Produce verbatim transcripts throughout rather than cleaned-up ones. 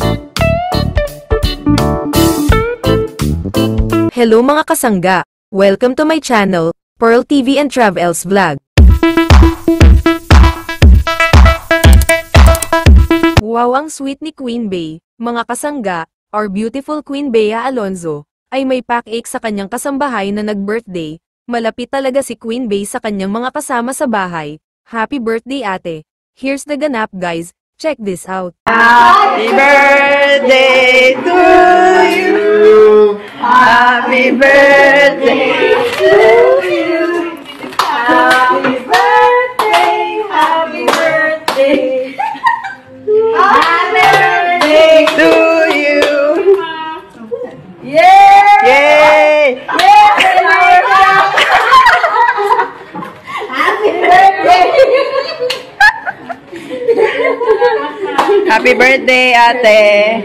Hello mga kasangga! Welcome to my channel, Pearl T V and Travels Vlog. Wow, ang sweet ni Queen Bey. Mga kasangga, our beautiful Queen Bea Alonzo, ay may pack-cake sa kanyang kasambahay na nag-birthday. Malapit talaga si Queen Bey sa kanyang mga kasama sa bahay. Happy birthday ate! Here's the ganap guys, check this out. Happy birthday to you! Happy birthday to you! Happy birthday! Happy birthday! Happy birthday to you! Yay! Yay! Happy birthday! Happy birthday, ate!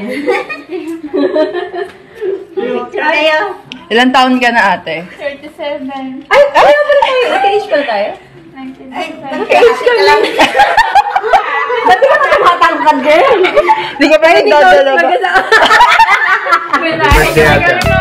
Ilan taon ka na, ate? thirty-seven. Ay! Ay! Naka-age pala tayo? Naka-age ka lang! Ba't di ba nakamatangkad din? Hindi ka pa nagdadala ba? Birthday ate.